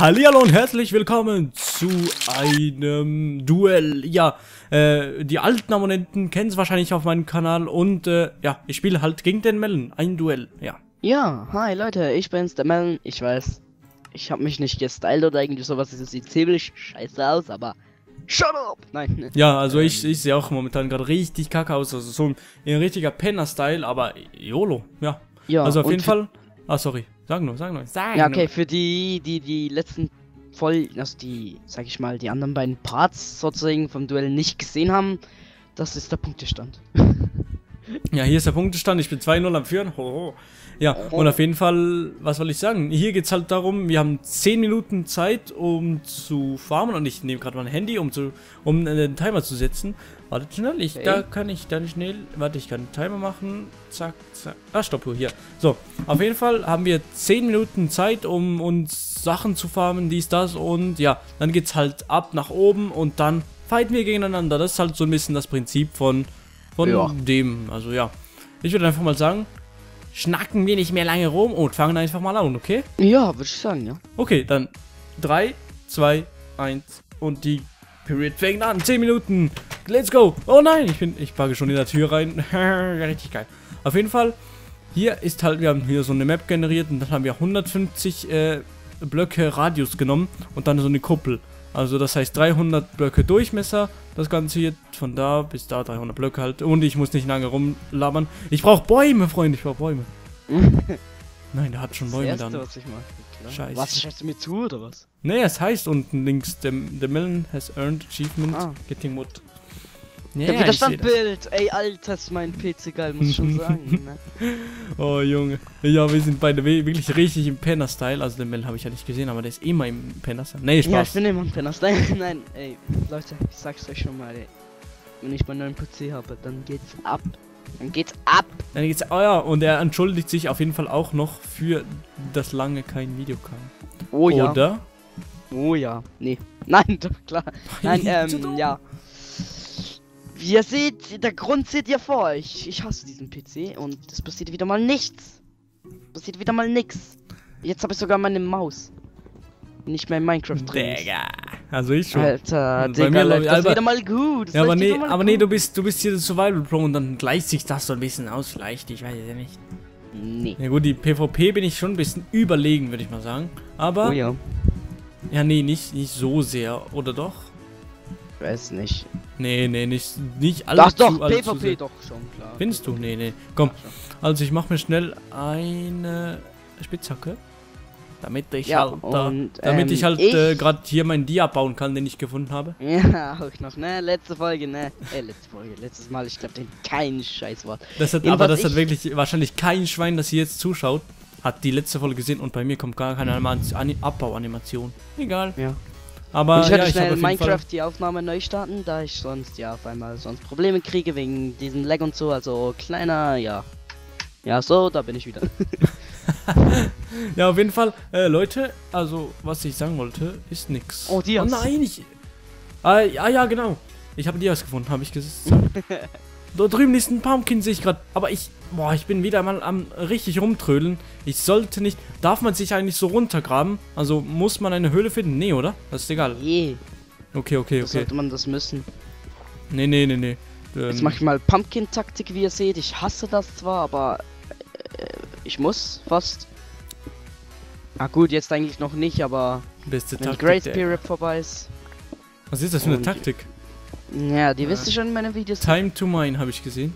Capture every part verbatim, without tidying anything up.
Hallihallo und herzlich willkommen zu einem Duell. Ja, äh, die alten Abonnenten kennen es wahrscheinlich auf meinem Kanal und äh, ja, ich spiele halt gegen den Melon. Ein Duell, ja. Ja, hi Leute, ich bin's, der Melon. Ich weiß, ich habe mich nicht gestylt oder irgendwie sowas. Es sieht ziemlich scheiße aus, aber shut up! Nein. Ja, also ähm, ich, ich sehe auch momentan gerade richtig kacke aus. Also so ein, ein richtiger Penner-Style, aber YOLO, ja. Ja, also auf jeden Fall. Ah, sorry. Sag nur, sag nur. Sag ja, okay, nur. für die, die die letzten Folgen, also die, sag ich mal, die anderen beiden Parts sozusagen vom Duell nicht gesehen haben, das ist der Punktestand. Ja, hier ist der Punktestand, ich bin zwei null am Führen. Hoho. Ja, und auf jeden Fall, was soll ich sagen? Hier geht es halt darum, wir haben zehn Minuten Zeit, um zu farmen. Und ich nehme gerade mein Handy, um zu, um einen Timer zu setzen. Warte schnell, ich, okay. da kann ich dann schnell, warte, ich kann einen Timer machen. Zack, zack. Ah, stopp, hier. So, auf jeden Fall haben wir zehn Minuten Zeit, um uns Sachen zu farmen, dies, das. Und ja, dann geht's halt ab nach oben und dann fighten wir gegeneinander. Das ist halt so ein bisschen das Prinzip von, von ja. dem, also ja. Ich würde einfach mal sagen, schnacken wir nicht mehr lange rum und fangen einfach mal an, okay? Ja, würde ich sagen, ja. Okay, dann drei, zwei, eins und die Period fängt an. zehn Minuten. Let's go. Oh nein, ich bin, ich packe schon in der Tür rein. Richtig geil. Auf jeden Fall, hier ist halt, wir haben hier so eine Map generiert und dann haben wir hundertfünfzig äh, Blöcke Radius genommen und dann so eine Kuppel. Also das heißt dreihundert Blöcke Durchmesser, das Ganze hier von da bis da, dreihundert Blöcke halt. Und ich muss nicht lange rumlabern. Ich brauche Bäume, Freunde, ich brauche Bäume. Nein, der hat schon Bäume das erste, dann. Was ich mache. Scheiße. Was, schätzt du mir zu, oder was? Ne, es heißt unten links, the, the Melon has earned achievement ah. getting wood. Ja, ja, Widerstandbild, ey, Alter, ist mein P C geil, muss ich schon sagen, ne? Oh, Junge. Ja, wir sind beide wirklich richtig im Penner-Style. Also den Mel habe ich ja nicht gesehen, aber der ist immer im Penner-Style. Nee, Spaß. Ja, ich bin immer im Penner-Style. Nein, ey, Leute, ich sag's euch schon mal, ey. Wenn ich meinen neuen P C habe, dann geht's ab. Dann geht's ab. Dann geht's, oh ja, und er entschuldigt sich auf jeden Fall auch noch für das lange kein Video kam. Oh ja. Oder? Oh ja. Nee. Nein, doch, klar. Nein, ähm, ja. Wie ihr seht, der Grund seht ihr vor euch. Ich hasse diesen P C und es passiert wieder mal nichts. Passiert wieder mal nix. Jetzt habe ich sogar meine Maus. Nicht mehr in Minecraft drin. Digga. Also ich schon. Alter, Digga, mir läuft das wieder mal gut. Das ja, aber nee, aber gut. nee, du bist, du bist hier der Survival Pro und dann gleicht sich das so ein bisschen aus, vielleicht, ich weiß es ja nicht. Nee. Ja gut, die PvP bin ich schon ein bisschen überlegen, würde ich mal sagen. Aber, oh ja. Ja, nee, nicht, nicht so sehr, oder doch? Ich weiß nicht. Nee, nee, nicht, nicht alles. Doch, doch, PvP doch schon, klar. Findest du? Nee, nee. Komm, also ich mache mir schnell eine Spitzhacke. Damit ich ja, halt, da, und, damit ähm, ich halt ich äh, gerade hier meinen Dia bauen kann, den ich gefunden habe. Ja, auch noch, ne? Letzte Folge, ne? Äh, letzte Folge, letztes Mal, ich glaube, den kein Scheißwort. Das hat, aber das hat wirklich wahrscheinlich kein Schwein, das hier jetzt zuschaut, hat die letzte Folge gesehen und bei mir kommt gar keine Abbauanimation. Egal. Ja. Aber und ich werde ja, schnell ich in Minecraft die Aufnahme neu starten, da ich sonst ja auf einmal sonst Probleme kriege wegen diesem Lag und so, also kleiner, ja. Ja, so, da bin ich wieder. Ja, auf jeden Fall, äh, Leute, also, was ich sagen wollte, ist nix. Oh, Dias. Oh nein, ich... Ah, ja, ja, genau. Ich habe Dias gefunden, habe ich gesagt. Da drüben ist ein Pumpkin, sehe ich gerade. Aber ich, boah, ich bin wieder mal am richtig rumtrödeln. Ich sollte nicht... Darf man sich eigentlich so runtergraben? Also, muss man eine Höhle finden? Nee, oder? Das ist egal. Nee. Okay, okay, okay. Sollte man das müssen. Nee, nee, nee, nee. Ähm, Jetzt mache ich mal Pumpkin-Taktik, wie ihr seht. Ich hasse das zwar, aber... Äh, ich muss fast... Ah gut, jetzt eigentlich noch nicht, aber... Beste wenn Taktik, Great Spirit vorbei ist... Was ist das für eine Taktik? Ja, die ja. wisst ihr schon in meinen Videos. Time to Mine habe ich gesehen.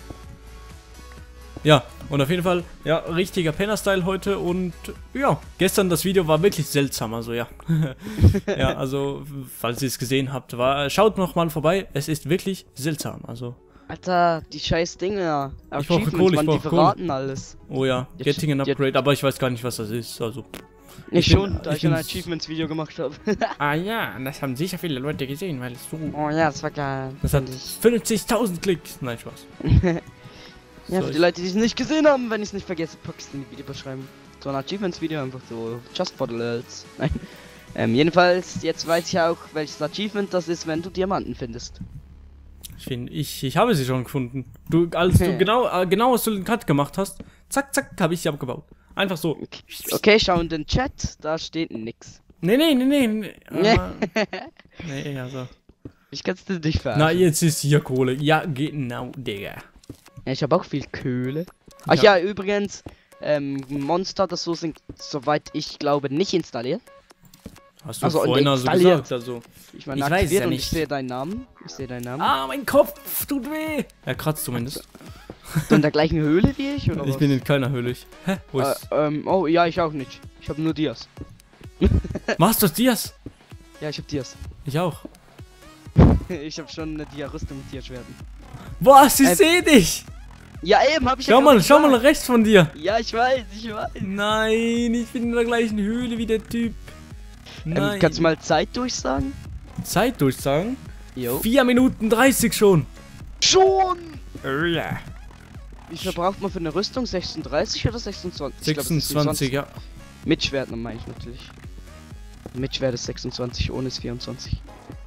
Ja, und auf jeden Fall, ja, richtiger Penner-Style heute und ja, gestern das Video war wirklich seltsam, also ja. Ja, also, falls ihr es gesehen habt, war, schaut noch mal vorbei, es ist wirklich seltsam, also. Alter, die scheiß Dinge. Ich brauche Kohle, ich brauche Kohle. Alles. Oh ja, Getting an Upgrade, aber ich weiß gar nicht, was das ist, also. Ich, ich schon, bin, da ich, ich ein Achievements-Video gemacht habe. Ah ja, das haben sicher viele Leute gesehen, weil es so... Oh ja, das war geil. Das hat fünfzigtausend Klicks. Nein, Spaß. Ja, so, für die Leute, die es nicht gesehen haben, wenn ich es nicht vergesse, packst du in die Videobeschreibung. So ein Achievements-Video, einfach so, just for the lulz. Nein. Ähm, jedenfalls, jetzt weiß ich auch, welches Achievement das ist, wenn du Diamanten findest. Ich finde, ich, ich habe sie schon gefunden. Du, als du genau, äh, genau, was du den Cut gemacht hast, zack, zack, habe ich sie abgebaut. Einfach so. Okay, schau in den Chat, da steht nix. Nee, nee, nee, nee. nee. Aber, nee, also. Ich kann's dir nicht verarschen. Na, jetzt ist hier Kohle. Ja, genau, Digga. Ja, ich habe auch viel Kohle. Ach ja, ja übrigens, ähm, Monster, das so sind, soweit ich glaube, nicht installiert. Hast du also, vorhin also gesagt, also. Ich meine, ich weiß ja und nicht. Ich sehe deinen Namen. Ich sehe deinen Namen. Ah, mein Kopf tut weh. Er kratzt zumindest. Du in der gleichen Höhle wie ich, oder Ich was? bin in keiner Höhle. Hä? Wo äh, ist? ähm, oh, ja, ich auch nicht. Ich habe nur Dias. Machst du Dias? Ja, ich habe Dias. Ich auch. Ich habe schon eine Dia-Rüstung mit Dia-Schwerten. Was? Ich Äh, seh dich! Ja, eben, hab ich Schau ja mal, gerade schau mal gesagt. rechts von dir. Ja, ich weiß, ich weiß. Nein, ich bin in der gleichen Höhle wie der Typ. Nein. Ähm, kannst du mal Zeit durchsagen? Zeit durchsagen? Jo. vier Minuten dreißig schon. Schon! Oh ja. Wie viel braucht man für eine Rüstung? sechsunddreißig oder sechsundzwanzig? Ich glaub, sechsundzwanzig, ja. Mit Schwert meine ich natürlich. Mit Schwert ist sechsundzwanzig, ohne ist vierundzwanzig.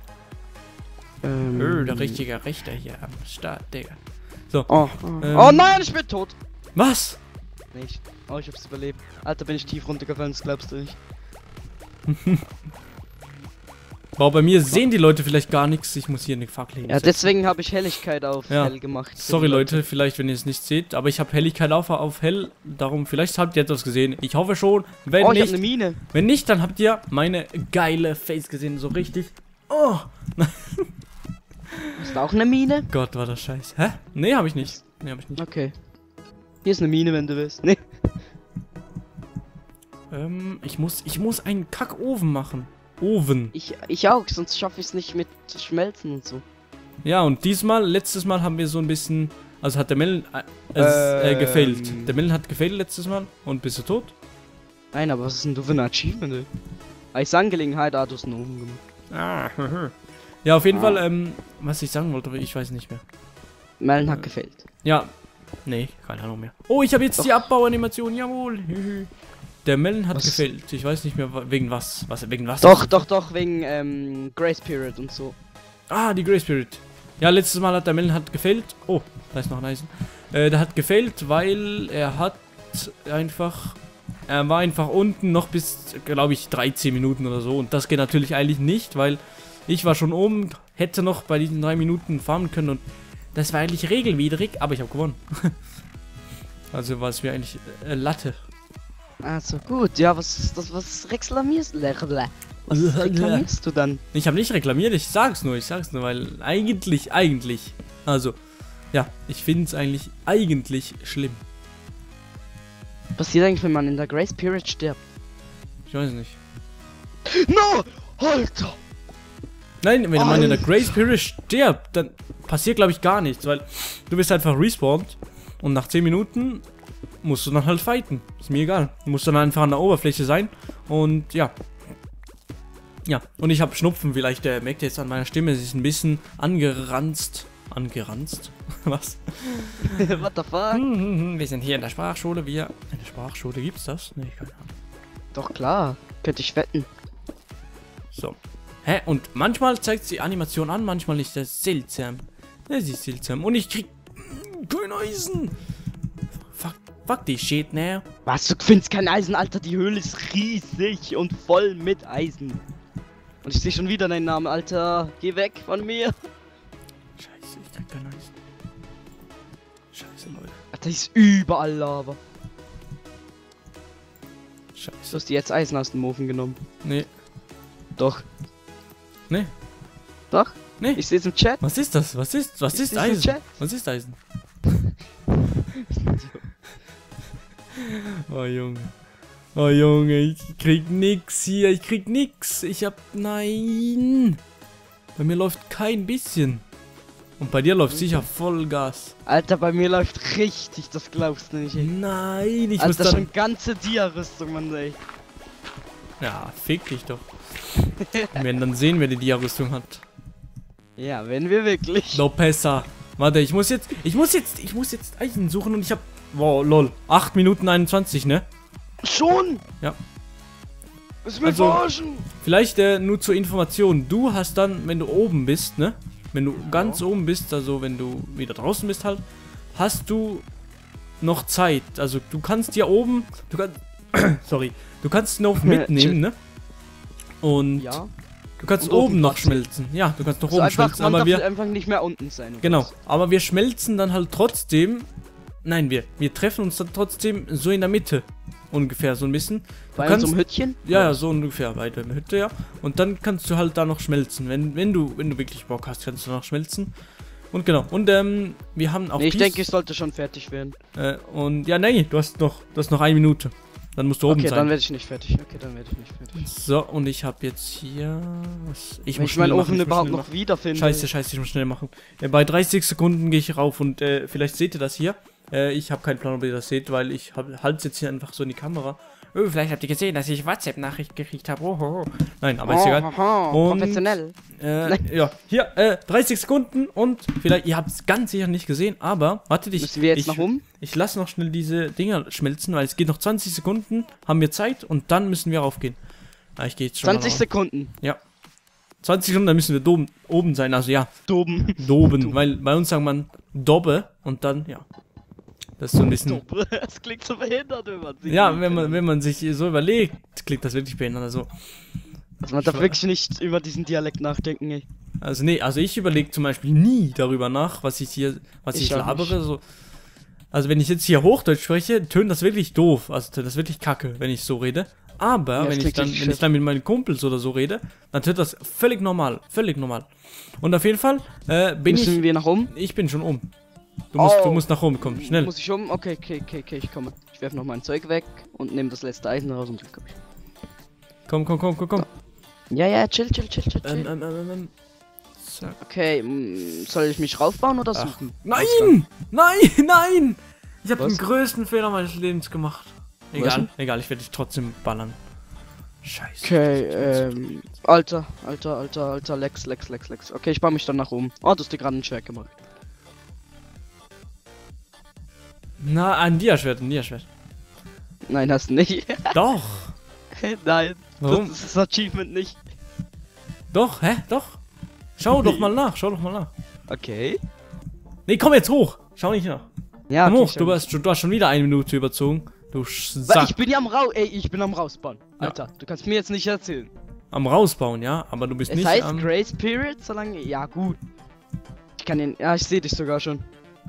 Ähm, Oh, der richtige Richter hier am Start, Digga. So. Oh, Ähm, oh nein, ich bin tot! Was? Nicht. Oh, ich hab's überlebt. Alter, bin ich tief runtergefallen, das glaubst du nicht. Wow, bei mir sehen die Leute vielleicht gar nichts. Ich muss hier eine Fackel Ja, hinsetzen. deswegen habe ich Helligkeit auf Ja. hell gemacht. für Sorry die Leute, vielleicht wenn ihr es nicht seht, aber ich habe Helligkeit auf, auf hell, darum vielleicht habt ihr etwas gesehen. Ich hoffe schon, wenn Oh, ich hab nicht, eine Mine. wenn nicht, dann habt ihr meine geile Face gesehen, so richtig. Oh, Hast du auch eine Mine? Gott, war das scheiße. Hä? Nee, habe ich nicht. Nee, habe ich nicht. Okay. Hier ist eine Mine, wenn du willst. Nee. Ähm, ich muss, ich muss einen Kackofen machen. Ofen. Ich, ich auch, sonst schaffe ich es nicht mit Schmelzen und so. Ja, und diesmal, letztes Mal haben wir so ein bisschen, also hat der Melon äh, es, äh, Ähm. gefailt. Der Melon hat gefailt letztes Mal und bist du tot? Nein, aber was ist denn du für ein Achievement, ey? Als Angelegenheit hat du es noch oben gemacht. Ah, ja, auf jeden Ah. Fall, ähm, was ich sagen wollte, aber ich weiß nicht mehr. Melon hat gefällt. Ja, nee, keine Ahnung mehr. Oh, ich habe jetzt Doch. die Abbauanimation, jawohl. Der Melon hat Was? gefällt. Ich weiß nicht mehr wa- wegen was. Was wegen was? Doch, doch, doch, wegen ähm, Grace Period und so. Ah, die Grey Spirit. Ja, letztes Mal hat der Melon hat gefällt. Oh, da ist noch ein Eisen. Äh, der hat gefällt, weil er hat einfach. Er war einfach unten noch bis, glaube ich, dreizehn Minuten oder so. Und das geht natürlich eigentlich nicht, weil ich war schon oben, hätte noch bei diesen drei Minuten farmen können. Und das war eigentlich regelwidrig, aber ich habe gewonnen. Also war es mir eigentlich äh, Latte. Also gut, ja, was das was reklamierst Was reklamierst du dann? Ich habe nicht reklamiert, ich sag's nur, ich sag's nur, weil eigentlich, eigentlich, also, ja, ich finde es eigentlich eigentlich schlimm. Was passiert eigentlich, wenn man in der Grace Period stirbt? Ich weiß nicht. No! Alter! Nein, wenn man in der Alter. Grace Period stirbt, dann passiert, glaube ich, gar nichts, weil du bist einfach respawned und nach zehn Minuten musst du dann halt fighten. Ist mir egal. Du musst dann einfach an der Oberfläche sein und ja. Ja, und ich habe Schnupfen, vielleicht äh, merkt ihr jetzt an meiner Stimme, es ist ein bisschen angeranzt. Angeranzt? Was? What the fuck? Hm, hm, hm, wir sind hier in der Sprachschule, wir... In der Sprachschule gibt's das? Nee, keine Ahnung. Doch klar, könnte ich wetten. So. Hä? Und manchmal zeigt die Animation an, manchmal nicht. Das ist seltsam. Das ist seltsam. Und ich krieg... kein Eisen. Fuck, fuck die Shit, ne? Was, du findest kein Eisen, Alter? Die Höhle ist riesig und voll mit Eisen. Und ich sehe schon wieder deinen Namen, Alter. Geh weg von mir. Scheiße, ich krieg kein Eisen. Scheiße, Leute. Alter, ist überall Lava. Du Scheiße. hast dir jetzt Eisen aus dem Ofen genommen. Nee, Doch. nee, Doch? nee. Ich sehe es im Chat. Was ist das? Was ist... Was Ich ist seh's im Eisen? Chat. Was ist Eisen? Oh, Junge. Oh, Junge, ich krieg nix hier. Ich krieg nix. Ich hab... Nein. Bei mir läuft kein bisschen. Und bei dir läuft sicher Vollgas. Alter, bei mir läuft richtig, das glaubst du nicht, ey. Nein, ich muss Alter, dann... schon ganze Dia-Rüstung, Mann, ey. Ja, fick dich doch. Wir werden dann sehen, wer die Dia-Rüstung hat. Ja, wenn wir wirklich. Lopesa. Warte, ich muss jetzt... Ich muss jetzt... Ich muss jetzt Eisen suchen und ich hab... Wow, lol. acht Minuten einundzwanzig, ne? Schon? Ja. Was wir Also- verarschen? Vielleicht äh, nur zur Information. Du hast dann, wenn du oben bist, ne? Wenn du ganz oben bist, also wenn du wieder draußen bist halt, hast du noch Zeit. Also du kannst hier oben, du kannst, sorry, du kannst noch mitnehmen, ne? Und Ja. du kannst Und oben oben noch trotzdem. schmelzen. Ja, du kannst noch So oben einfach, schmelzen, man aber darf wir... einfach nicht mehr unten sein. oder Genau, was? aber wir schmelzen dann halt trotzdem... Nein, wir, wir treffen uns dann trotzdem so in der Mitte. Ungefähr, so ein bisschen. Du Bei kannst, unserem Hütchen? ja, ja, so ungefähr bei der Hütte, ja. Und dann kannst du halt da noch schmelzen. Wenn, wenn du, wenn du wirklich Bock hast, kannst du noch schmelzen. Und genau, und ähm, wir haben auch Nee, ich dies, denke, ich sollte schon fertig werden. äh, und ja, nee, du hast noch, du hast noch eine Minute. Dann musst du oben Okay, sein. dann werde ich nicht fertig. Okay, dann werde ich nicht fertig. So, und ich habe jetzt hier... Was, ich Wenn muss ich meinen schnell Ofen machen, ich muss überhaupt schnell noch wiederfinde. Scheiße, scheiße, ich muss schnell machen. Äh, bei dreißig Sekunden gehe ich rauf und äh, vielleicht seht ihr das hier. Äh, ich habe keinen Plan, ob ihr das seht, weil ich halte jetzt hier einfach so in die Kamera. Oh, vielleicht habt ihr gesehen, dass ich WhatsApp-Nachricht gekriegt habe. Oh, oh, oh. Nein, aber ist Oh, egal. haha, Und- professionell. Äh, ja, hier, äh, dreißig Sekunden und vielleicht, ihr habt es ganz sicher nicht gesehen, aber, wartet, ich, Müssen wir jetzt ich, nach oben? ich lasse noch schnell diese Dinger schmelzen, weil es geht noch zwanzig Sekunden, haben wir Zeit und dann müssen wir raufgehen. Ah, ich gehe jetzt schon zwanzig mal rauf. Sekunden. Ja. zwanzig Sekunden, dann müssen wir doben, oben sein, also ja, Doben. doben, weil bei uns sagt man Dobbe und dann, ja. Das ist so ein bisschen... Das klingt so behindert, wenn man sieht. Ja, wenn man, wenn man sich so überlegt, klingt das wirklich behindert, also... Also man darf wirklich nicht über diesen Dialekt nachdenken, ey. Also nee, also ich überlege zum Beispiel nie darüber nach, was ich hier, was ich, Ich auch labere, so. Also wenn ich jetzt hier Hochdeutsch spreche, tönt das wirklich doof, also tönt das wirklich kacke, wenn ich so rede. Aber Ja, das wenn ich klingt dann, richtig wenn ich dann mit meinen Kumpels oder so rede, dann tönt das völlig normal, völlig normal. Und auf jeden Fall äh, bin Müssen ich, wir nach oben? ich bin schon um. Du musst, Oh. du musst nach oben kommen, schnell. Muss ich um? Okay, okay, okay, okay, ich komme. Ich werfe noch mein Zeug weg und nehme das letzte Eisen raus und dann komme ich. Komm, komm, komm, komm, komm. Ja, ja, chill, chill, chill, chill, Ähm, chill. ähm, ähm, ähm. Zack. Okay, mm, soll ich mich raufbauen oder Ach. suchen? Nein! Nein! Nein! Ich habe Was? den größten Fehler meines Lebens gemacht. Was Egal, denn? egal, ich werde dich trotzdem ballern. Scheiße. Okay, ähm, Alter, Alter, Alter, Alter, Lex, Lex, Lex, Lex. Okay, ich baue mich dann nach oben. Oh, du hast dir gerade ein Schwert gemacht. Na, ein Diaschwert, ein Diaschwert. Nein, hast du nicht. Doch. Nein, Warum? das ist das Achievement nicht. Doch, hä? Doch. Schau doch mal nach, schau doch mal nach. Okay. Nee, komm jetzt hoch. Schau nicht nach. Ja, Komm okay, hoch, schon. du hast, du hast schon wieder eine Minute überzogen. Du Weil Sack. ich bin ja am Raus, ey, ich bin am Rausbauen. Ja. Alter, du kannst mir jetzt nicht erzählen. Am rausbauen, ja? Aber du bist Es nicht heißt am... Grace Period, solange, ja gut. Ich kann den, ja, ich sehe dich sogar schon.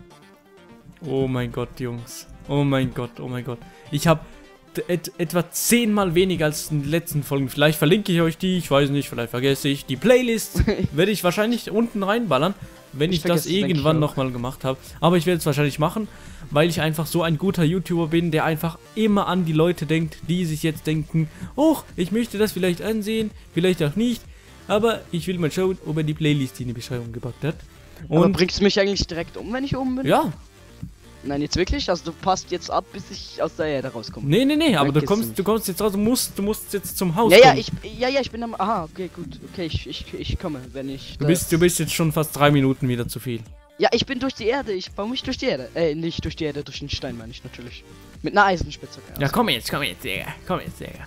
Oh mein Gott, Jungs. Oh mein Gott, oh mein Gott. Ich habe et etwa zehnmal weniger als in den letzten Folgen. Vielleicht verlinke ich euch die, ich weiß nicht, vielleicht vergesse ich. Die Playlist werde ich wahrscheinlich unten reinballern, wenn ich, Ich das vergesse es, denke irgendwann ich auch. nochmal gemacht habe. Aber ich werde es wahrscheinlich machen, weil ich einfach so ein guter YouTuber bin, der einfach immer an die Leute denkt, die sich jetzt denken, oh, ich möchte das vielleicht ansehen, vielleicht auch nicht. Aber ich will mal schauen, ob er die Playlist in die Beschreibung gepackt hat. Aber Und bringst du mich eigentlich direkt um, wenn ich oben bin? ja, Nein, jetzt wirklich? Also du passt jetzt ab, bis ich aus der Erde rauskomme. nee, nee, nee, aber du Vergiss kommst, mich. du kommst jetzt raus, du musst, du musst jetzt zum Haus Ja, ja, kommen. ich, ja, ja, ich bin am, aha, okay, gut, okay, ich, ich, ich komme, wenn ich. Du bist, du bist jetzt schon fast drei Minuten wieder zu viel. Ja, ich bin durch die Erde, ich baue mich durch die Erde. Äh, nicht durch die Erde, durch den Stein meine ich natürlich. Mit einer Eisenspitze. Ja, komm jetzt, komm jetzt, Digga. Komm jetzt, Digga.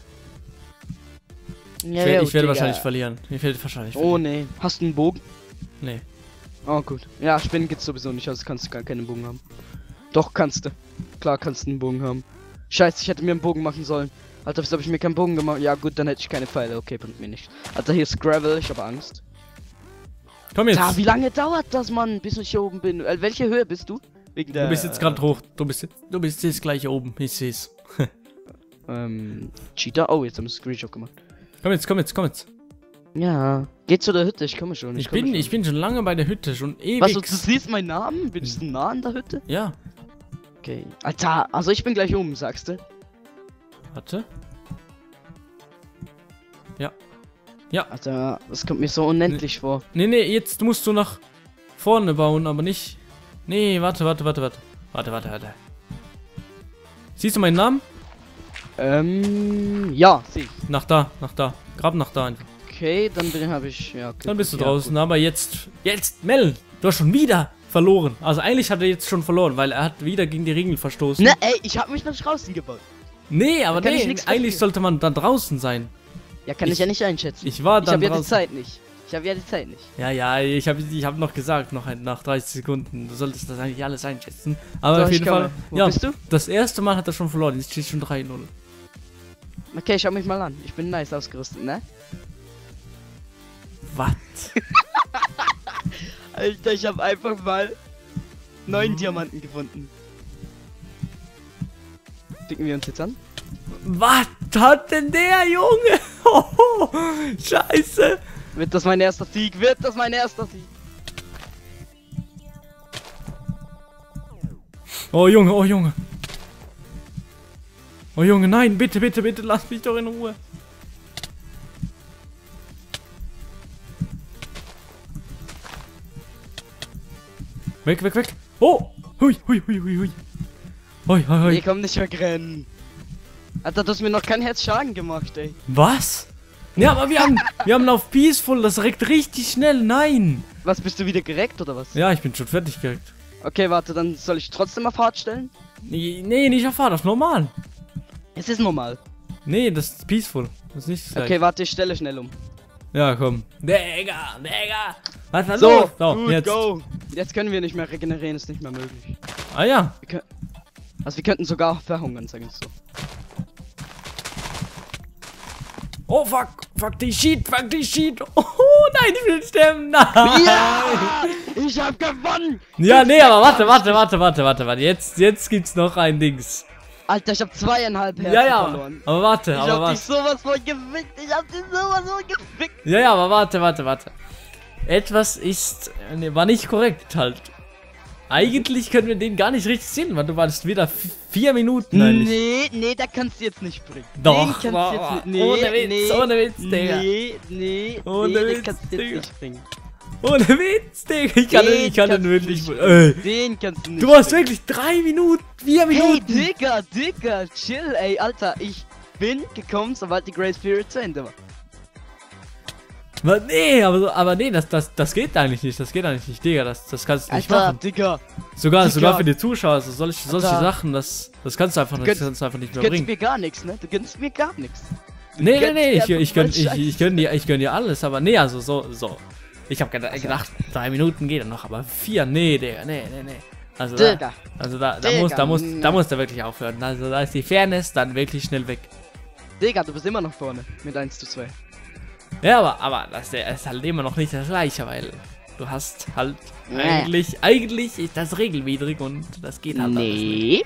Ja, Ich, werd, ja, ich werde Digga. wahrscheinlich verlieren. Ich werde wahrscheinlich Oh verlieren. nee, hast du einen Bogen? Nee. Oh gut. Ja, Spinnen gibt's sowieso nicht, also kannst du gar keinen Bogen haben. Doch, kannst du. Klar kannst du einen Bogen haben. Scheiße, ich hätte mir einen Bogen machen sollen. Alter, wieso habe ich mir keinen Bogen gemacht? Ja gut, dann hätte ich keine Pfeile. Okay, bringt mir nicht. Alter, hier ist Gravel, ich habe Angst. Komm jetzt. Da, wie lange dauert das, Mann, bis ich hier oben bin? Äh, welche Höhe bist du? Wegen der, Du bist jetzt gerade hoch. Du bist jetzt, du bist jetzt gleich oben. Ich seh's. Ähm, Cheater? Oh, jetzt haben wir einen Screenshot gemacht. Komm jetzt, komm jetzt, komm jetzt. Ja. Geh zu der Hütte, ich komme schon. Ich komme bin, schon. ich bin schon lange bei der Hütte, schon ewig. Was, du, du siehst meinen Namen? Bin ich so nah an der Hütte? Ja. Okay. Alter, also ich bin gleich oben, sagst du? Warte. Ja. Ja. Alter, das kommt mir so unendlich vor. Nee, nee, jetzt musst du nach vorne bauen, aber nicht. Nee, warte, warte, warte, warte. Warte, warte, warte. Siehst du meinen Namen? Ähm, ja, sieh. Nach da, nach da. Grab nach da einfach. Okay, dann bin habe ich, ja, okay. Dann bist du ja, draußen, aber jetzt, jetzt, Mel, du hast schon wieder verloren. Also eigentlich hat er jetzt schon verloren, weil er hat wieder gegen die Regeln verstoßen. Ne, ey, ich habe mich noch draußen gebaut. Nee, aber Da kann ich nee, nix eigentlich dafür. sollte man da draußen sein. Ja, kann ich, Ich- ja nicht einschätzen. Ich war Ich dann habe ja die draußen. Zeit nicht. Ich habe ja die Zeit nicht. Ja, ja, ich habe ich hab noch gesagt, noch ein, nach dreißig Sekunden, du solltest das eigentlich alles einschätzen. Aber So, auf ich jeden komme. Fall, Wo ja, bist du? das erste Mal hat er schon verloren, jetzt steht schon drei null. Okay, schau mich mal an. Ich bin nice ausgerüstet, ne? Was? Alter, ich habe einfach mal neun Diamanten gefunden. Picken wir uns jetzt an? Was hat denn der Junge? Oh, Scheiße. Wird das mein erster Sieg? Wird das mein erster Sieg? Oh Junge, oh Junge. Oh Junge, nein, bitte, bitte, bitte, lass mich doch in Ruhe. Weg, weg, weg. Oh, hui, hui, hui, hui, hui. Hui, hui, hui. Nee, komm nicht wegrennen. Alter, du hast mir noch kein Herz Schaden gemacht, ey. Was? Ja, aber wir haben, wir haben auf Peaceful, das reckt richtig schnell, nein. Was, bist du wieder gereckt oder was? Ja, ich bin schon fertig gereckt. Okay, warte, dann soll ich trotzdem auf hart stellen? Nee, nee, nicht auf hart, auf normal. Es ist normal. Nee, das ist Peaceful. Das ist nicht das Okay, gleiche. warte, ich stelle schnell um. Ja, komm. Digga, Digga. Was ist So, los? So, gut, jetzt. go. Jetzt können wir nicht mehr regenerieren, ist nicht mehr möglich. Ah ja. Wir können, also wir könnten sogar verhungern, sagen wir so. Oh fuck, fuck die Sheet, fuck die Sheet. Oh nein, ich will sterben. Nein. Ja! Ich hab gewonnen! Ja, nee, aber warte, warte, warte, warte, warte, warte. Jetzt, jetzt gibt's noch ein Dings. Alter, ich hab zweieinhalb Herzen Ja, ja. verloren. Aber warte, Ich aber hab dich warte. sowas von gefickt. Ich hab dich sowas von gefickt. Ja, ja, aber warte, warte, warte. Etwas ist, nee, war nicht korrekt halt. Eigentlich können wir den gar nicht richtig sehen, weil du warst wieder vier Minuten eigentlich. Nee, nee, da kannst du jetzt nicht bringen. Doch, den kannst wa- du jetzt wa- nicht. Nee, ohne Witz, nee, ohne Witz, Digga. Nee, nee, Ohne nee, Witz, den kannst du jetzt Digga. nicht bringen. Ohne Witz, Digga. Ich kann, Den ich kann den kannst du wirklich. nicht Ey. Den kannst du nicht Du warst bringen. wirklich drei Minuten, vier Hey, Minuten. Digga, Digga, chill, ey, Alter, ich bin gekommen, sobald die Great Spirit zu Ende war. Aber nee, aber, so- aber nee, das, das, das geht eigentlich nicht. Das geht eigentlich nicht, Digga. Das, das kannst du nicht Alter, machen. Digga, Sogar, Digga. sogar für die Zuschauer, also solche, solche Alter. Sachen, das, das kannst du einfach, Du nicht, das gönnst- kannst du einfach nicht du mehr gönnst bringen. mir gar nichts, ne? Du gönnst mir gar nichts. Du Nee, nee, gönnst nee, mir ich, einfach ich, gönn, mal ich, Scheiße. ich, gönn dir, ich gönn dir alles, aber nee, also so, so. Ich hab gedacht, gedacht drei Minuten geht dann noch, aber vier, nee, Digga, nee, nee, nee. Also da, Digga, also da, da Digga, muss, da muss, nee. da muss der wirklich aufhören. Also da ist die Fairness dann wirklich schnell weg. Digga, du bist immer noch vorne mit eins zu zwei. Ja, aber, aber das ist halt immer noch nicht das Gleiche, weil du hast halt Nee. eigentlich, eigentlich ist das regelwidrig und das geht halt alles nicht. Nee.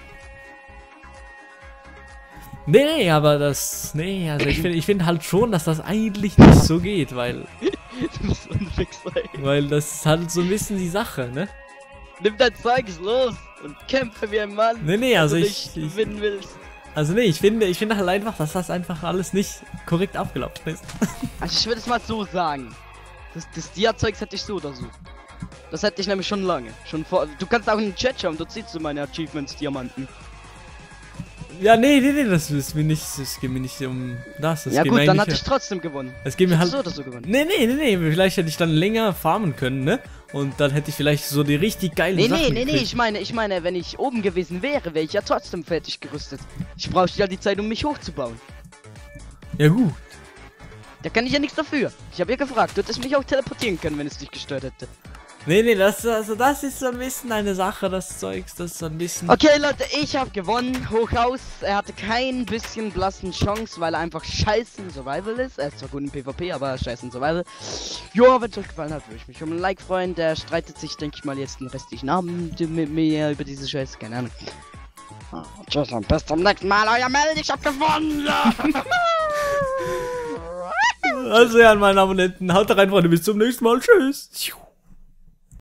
Nee, nee, aber das, nee, also ich finde ich find halt schon, dass das eigentlich nicht so geht, weil, Du bist so ein Fixer, ey. weil das ist halt so ein bisschen die Sache, ne? Nimm dein Zeugs los und kämpfe wie ein Mann. Nee, nee, also wenn du ich, nicht ich gewinnen willst. also nee, ich finde, ich finde halt einfach, dass das einfach alles nicht korrekt abgelaufen ist. Also ich würde es mal so sagen. Das, das Dia-Zeugs hätte ich so oder so. Das hätte ich nämlich schon lange. Schon vor. Du kannst auch in den Chat schauen, dort siehst du meine Achievements Diamanten. Ja, nee, nee, nee, das ist mir nicht, es geht mir nicht um das. das Ja geht gut, mir dann eigentlich- hatte ich trotzdem gewonnen. Es geht mir Ich halt. hätte so oder so gewonnen. Nee, nee, nee, nee, vielleicht hätte ich dann länger farmen können, ne? Und dann hätte ich vielleicht so die richtig geilen Nee, Sachen nee, nee, nee, gekriegt. ich meine, ich meine, wenn ich oben gewesen wäre, wäre ich ja trotzdem fertig gerüstet. Ich brauchte ja die Zeit, um mich hochzubauen. Ja gut. Da kann ich ja nichts dafür. Ich habe ja gefragt, du hättest mich auch teleportieren können, wenn es dich gestört hätte. Nee, nee, das, also das ist so ein bisschen eine Sache, das Zeugs, das ist so ein bisschen... Okay, Leute, ich habe gewonnen. Hochhaus. Er hatte kein bisschen blassen Chance, weil er einfach scheiße in Survival ist. Er ist zwar gut in PvP, aber scheiße in Survival. Joa, wenn es euch gefallen hat, würde ich mich um ein Like freuen. Der streitet sich, denke ich mal, jetzt den restlichen Abend mit mir über diese Scheiße. Keine Ahnung. Ah, tschüss und bis zum nächsten Mal. Euer Meld, ich hab gewonnen. Also ja, an meinen Abonnenten, haut rein, Freunde, bis zum nächsten Mal, tschüss.